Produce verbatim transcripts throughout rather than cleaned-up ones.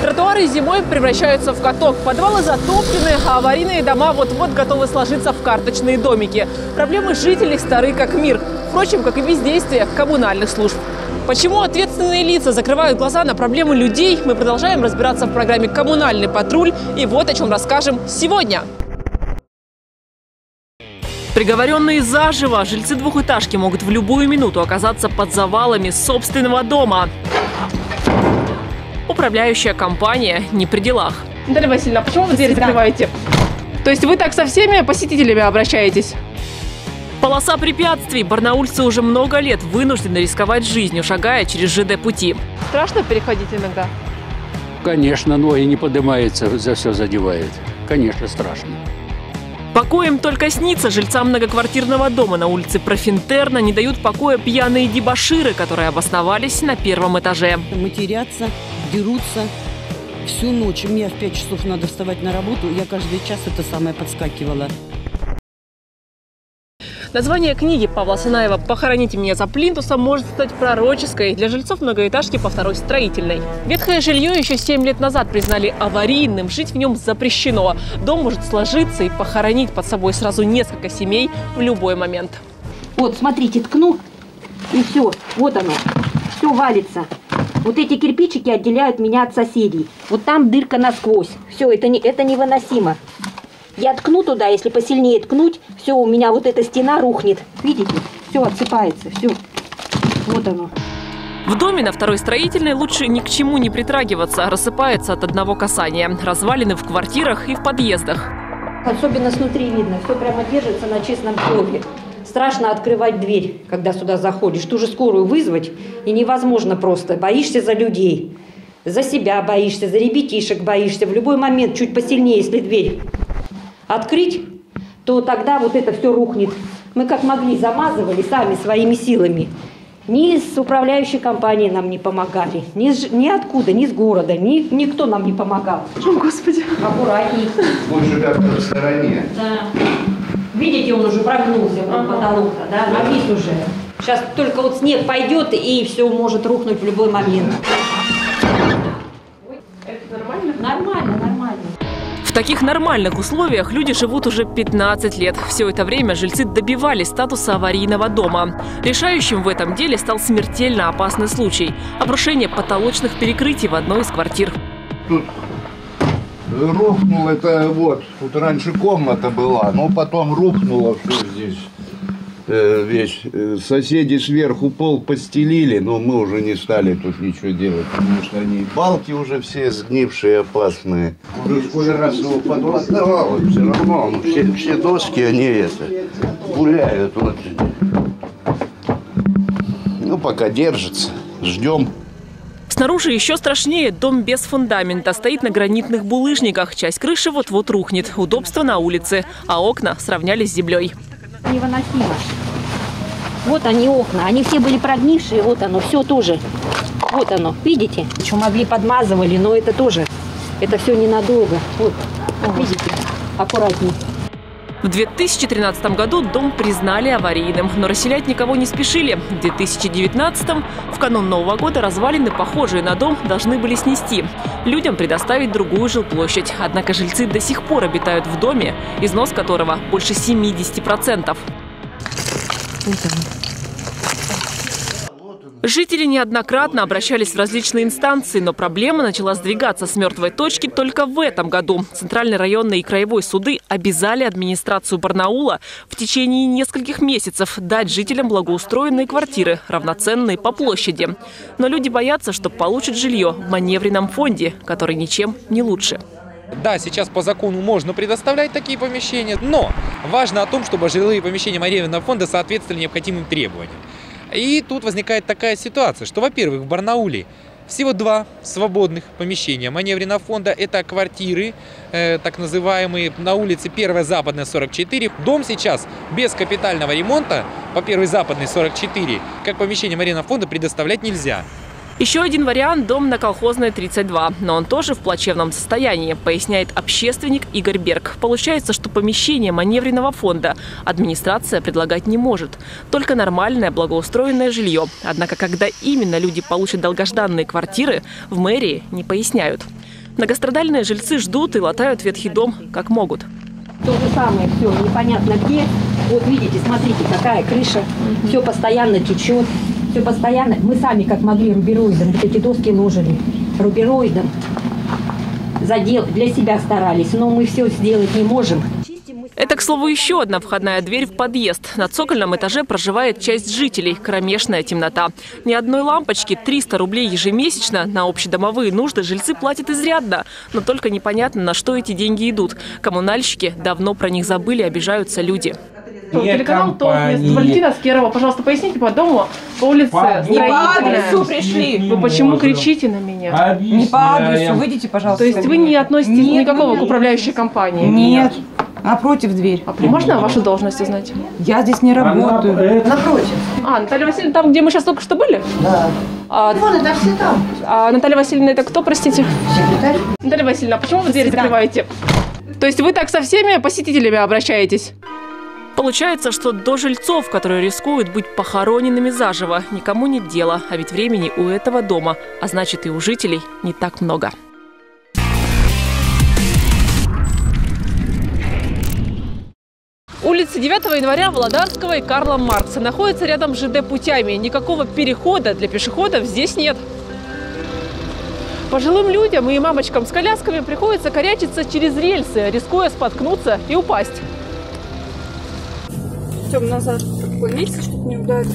Тротуары зимой превращаются в каток. Подвалы затоплены, а аварийные дома вот-вот готовы сложиться в карточные домики. Проблемы жителей стары как мир. Впрочем, как и бездействие коммунальных служб. Почему ответственные лица закрывают глаза на проблемы людей, мы продолжаем разбираться в программе «Коммунальный патруль». И вот о чем расскажем сегодня. Приговоренные заживо, жильцы двухэтажки могут в любую минуту оказаться под завалами собственного дома. Управляющая компания не при делах. Наталья Васильевна, почему вы дверь закрываете? То есть вы так со всеми посетителями обращаетесь? Полоса препятствий. Барнаульцы уже много лет вынуждены рисковать жизнью, шагая через ЖД-пути. Страшно переходить иногда? Конечно, ноги не поднимается, за все задевает. Конечно, страшно. Покоем только снится. Жильцам многоквартирного дома на улице Профинтерна не дают покоя пьяные дебоширы, которые обосновались на первом этаже. Матерятся, дерутся всю ночь. Мне в пять часов надо вставать на работу. Я каждый час это самое подскакивала. Название книги Павла Сынаева «Похороните меня за плинтусом» может стать пророческой для жильцов многоэтажки по второй строительной. Ветхое жилье еще семь лет назад признали аварийным, жить в нем запрещено. Дом может сложиться и похоронить под собой сразу несколько семей в любой момент. Вот, смотрите, ткну, и все, вот оно, все валится. Вот эти кирпичики отделяют меня от соседей. Вот там дырка насквозь. Все, это, не, это невыносимо. Я ткну туда, если посильнее ткнуть, все, у меня вот эта стена рухнет. Видите? Все отсыпается, все. Вот оно. В доме на второй строительной лучше ни к чему не притрагиваться. Рассыпается от одного касания. Развалины в квартирах и в подъездах. Особенно снутри видно. Все прямо держится на честном слове. Страшно открывать дверь, когда сюда заходишь. Ту же скорую вызвать и невозможно просто. Боишься за людей. За себя боишься, за ребятишек боишься. В любой момент чуть посильнее, если дверь открыть, то тогда вот это все рухнет. Мы как могли замазывали сами своими силами. Ни с управляющей компанией нам не помогали, ни, с, ни откуда, ни с города, ни, никто нам не помогал. О, Господи! Аккуратней. Он живет в стороне. Да. Видите, он уже прогнулся, вот ага. Потолок-то, да, навис уже. Сейчас только вот снег пойдет, и все может рухнуть в любой момент. Это нормально? Нормально, нормально. В таких нормальных условиях люди живут уже пятнадцать лет. Все это время жильцы добивались статуса аварийного дома. Решающим в этом деле стал смертельно опасный случай – обрушение потолочных перекрытий в одной из квартир. Тут рухнул это вот, тут раньше комната была, но потом рухнуло все здесь. Весь. Соседи сверху пол постелили, но мы уже не стали тут ничего делать, потому что они балки уже все сгнившие, опасные. Уже сколько раз его подвоздавало, все равно, ну, все, все доски, они это, гуляют. Вот. Ну, пока держится, ждем. Снаружи еще страшнее. Дом без фундамента. Стоит на гранитных булыжниках. Часть крыши вот-вот рухнет. Удобство на улице. А окна сравнялись с землей. Невыносимо. Вот они окна, они все были прогнившие, вот оно, все тоже. Вот оно, видите? Что могли подмазывали, но это тоже, это все ненадолго. Вот, видите, аккуратнее. В две тысячи тринадцатом году дом признали аварийным, но расселять никого не спешили. В две тысячи девятнадцатом, в канун Нового года, развалины, похожие на дом, должны были снести. Людям предоставить другую жилплощадь. Однако жильцы до сих пор обитают в доме, износ которого больше семидесяти процентов. Жители неоднократно обращались в различные инстанции, но проблема начала сдвигаться с мертвой точки только в этом году. Центральный районный и краевой суды обязали администрацию Барнаула в течение нескольких месяцев дать жителям благоустроенные квартиры, равноценные по площади. Но люди боятся, что получат жилье в маневренном фонде, который ничем не лучше. Да, сейчас по закону можно предоставлять такие помещения, но важно о том, чтобы жилые помещения маневренного фонда соответствовали необходимым требованиям. И тут возникает такая ситуация, что, во-первых, в Барнауле всего два свободных помещения маневренного фонда. Это квартиры, э, так называемые, на улице первая Западная, сорок четыре. Дом сейчас без капитального ремонта по первой Западной, сорок четыре, как помещение маневренного фонда предоставлять нельзя. Еще один вариант – дом на Колхозной, тридцать два. Но он тоже в плачевном состоянии, поясняет общественник Игорь Берг. Получается, что помещение маневренного фонда администрация предлагать не может. Только нормальное благоустроенное жилье. Однако, когда именно люди получат долгожданные квартиры, в мэрии не поясняют. Многострадальные жильцы ждут и латают ветхий дом как могут. То же самое, все непонятно где. Вот видите, смотрите, какая крыша. Все постоянно течет. Все постоянно. Мы сами, как могли, рубероидом вот эти доски ложили. Рубероидом. Задел, для себя старались, но мы все сделать не можем. Это, к слову, еще одна входная дверь в подъезд. На цокольном этаже проживает часть жителей. Кромешная темнота. Ни одной лампочки, триста рублей ежемесячно на общедомовые нужды жильцы платят изрядно. Но только непонятно, на что эти деньги идут. Коммунальщики давно про них забыли, обижаются люди. Телеканал ТОП, Валентина Скерова. Пожалуйста, поясните по дому, по улице Не по адресу пришли. Вы почему кричите на меня? Не по адресу. Выйдите, пожалуйста. То есть вы не относитесь Нет, никакого нет. к управляющей компании? Нет. Напротив дверь. А можно вашу должность узнать? Я здесь не работаю. Напротив. А, Наталья Васильевна, там, где мы сейчас только что были? Да. А, Вон, это все там. а Наталья Васильевна, это кто, простите? Секретарь. Наталья Васильевна, а почему вы дверь Всегда. закрываете? То есть вы так со всеми посетителями обращаетесь? Получается, что до жильцов, которые рискуют быть похороненными заживо, никому нет дела. А ведь времени у этого дома, а значит и у жителей, не так много. Улица девятого января Володарского и Карла Маркса находится рядом с ЖД путями. Никакого перехода для пешеходов здесь нет. Пожилым людям и мамочкам с колясками приходится корячиться через рельсы, рискуя споткнуться и упасть. Идем назад, такой месяц, чтобы не ударить.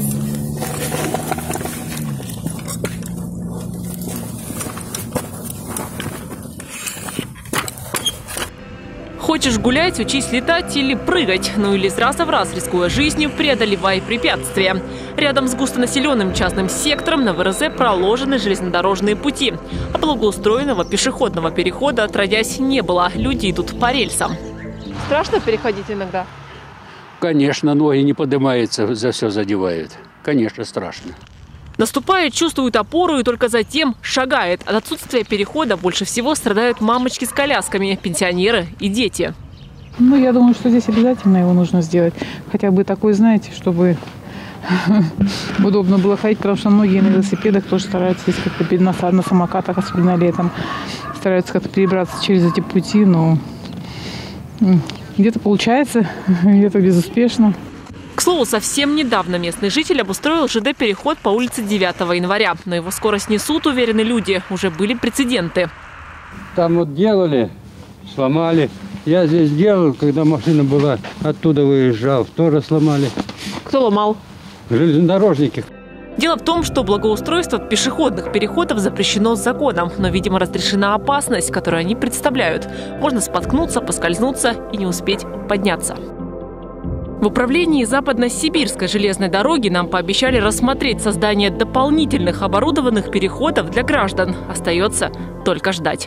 Хочешь гулять, учись летать или прыгать. Ну или с раза в раз, рискуя жизнью, преодолевай препятствия. Рядом с густонаселенным частным сектором на ВРЗ проложены железнодорожные пути. А благоустроенного пешеходного перехода отродясь не было. Люди идут по рельсам. Страшно переходить иногда? Конечно, ноги не поднимаются, за все задевают. Конечно, страшно. Наступает, чувствует опору и только затем шагает. От отсутствия перехода больше всего страдают мамочки с колясками, пенсионеры и дети. Ну, я думаю, что здесь обязательно его нужно сделать. Хотя бы такой, знаете, чтобы удобно было ходить, потому что многие на велосипедах тоже стараются здесь как-то на, на самокатах, особенно летом, стараются как-то перебраться через эти пути, но где-то получается, где-то безуспешно. К слову, совсем недавно местный житель обустроил ЖД-переход по улице девятого января. Но его скоро снесут, уверены люди. Уже были прецеденты. Там вот делали, сломали. Я здесь делал, когда машина была, оттуда выезжал, тоже сломали. Кто ломал? Железнодорожники. Дело в том, что благоустройство пешеходных переходов запрещено законом. Но, видимо, разрешена опасность, которую они представляют. Можно споткнуться, поскользнуться и не успеть подняться. В управлении Западно-Сибирской железной дороги нам пообещали рассмотреть создание дополнительных оборудованных переходов для граждан. Остается только ждать.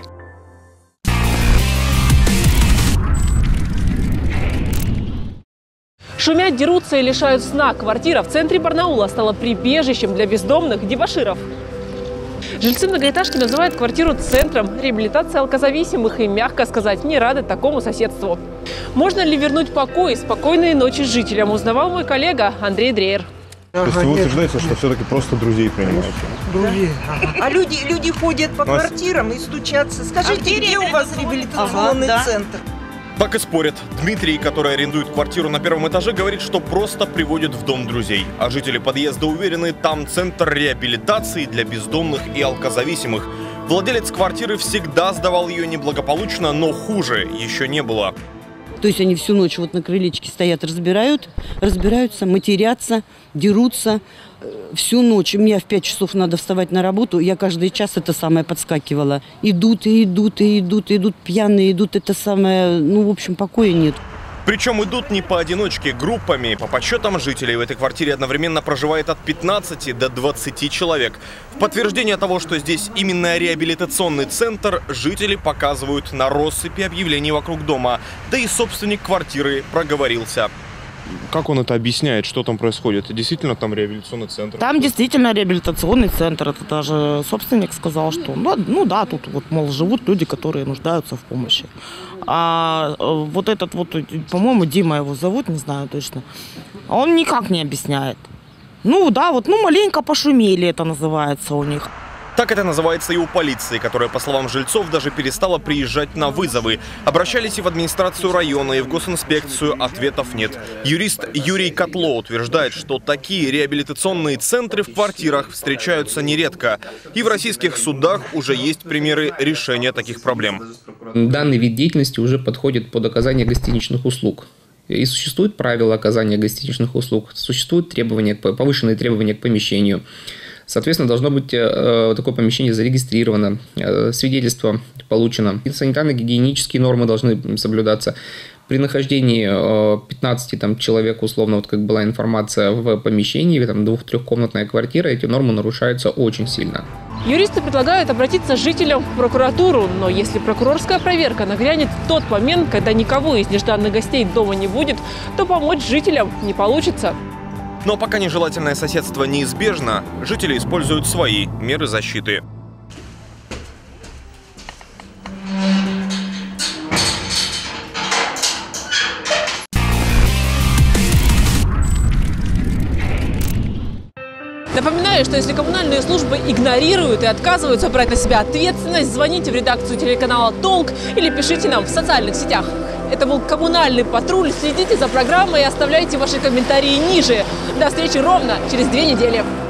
Шумят, дерутся и лишают сна. Квартира в центре Барнаула стала прибежищем для бездомных дебоширов. Жильцы многоэтажки называют квартиру центром реабилитации алкозависимых и, мягко сказать, не рады такому соседству. Можно ли вернуть покой и спокойные ночи жителям, узнавал мой коллега Андрей Дрейер. То есть вы утверждаете, что все-таки просто друзей принимаете? Друзей. Ага. А люди, люди ходят по Нас... квартирам и стучатся. Скажите, а где у вас реабилитационный ага, да. центр? Так и спорят. Дмитрий, который арендует квартиру на первом этаже, говорит, что просто приводит в дом друзей. А жители подъезда уверены, там центр реабилитации для бездомных и алкозависимых. Владелец квартиры всегда сдавал ее неблагополучно, но хуже еще не было. То есть они всю ночь вот на крылечке стоят, разбирают, разбираются, матерятся, дерутся. Всю ночь. Мне в пять часов надо вставать на работу. Я каждый час это самое подскакивала. Идут и идут, и идут, и идут пьяные, идут это самое. Ну, в общем, покоя нет. Причем идут не поодиночке, группами. По подсчетам жителей в этой квартире одновременно проживает от пятнадцати до двадцати человек. В подтверждение того, что здесь именно реабилитационный центр, жители показывают на россыпи объявлений вокруг дома. Да и собственник квартиры проговорился. Как он это объясняет, что там происходит? Это действительно там реабилитационный центр? Там действительно реабилитационный центр. Это даже собственник сказал, что ну, ну да, тут вот, мол, живут люди, которые нуждаются в помощи. А вот этот вот, по-моему, Дима его зовут, не знаю точно, он никак не объясняет. Ну да, вот, ну маленько пошумели, это называется у них. Так это называется и у полиции, которая, по словам жильцов, даже перестала приезжать на вызовы. Обращались и в администрацию района, и в госинспекцию, ответов нет. Юрист Юрий Котло утверждает, что такие реабилитационные центры в квартирах встречаются нередко. И в российских судах уже есть примеры решения таких проблем. Данный вид деятельности уже подходит под оказание гостиничных услуг. И существуют правила оказания гостиничных услуг, существуют требования, повышенные требования к помещению. Соответственно, должно быть э, такое помещение зарегистрировано, э, свидетельство получено. Санитарно-гигиенические нормы должны соблюдаться. При нахождении э, пятнадцати там, человек, условно, вот как была информация, в помещении, там двух-трехкомнатная квартира, эти нормы нарушаются очень сильно. Юристы предлагают обратиться жителям в прокуратуру, но если прокурорская проверка нагрянет в тот момент, когда никого из нежданных гостей дома не будет, то помочь жителям не получится. Но пока нежелательное соседство неизбежно, жители используют свои меры защиты. Напоминаю, что если коммунальные службы игнорируют и отказываются брать на себя ответственность, звоните в редакцию телеканала «Толк» или пишите нам в социальных сетях. Это был «Коммунальный патруль». Следите за программой и оставляйте ваши комментарии ниже. До встречи ровно через две недели.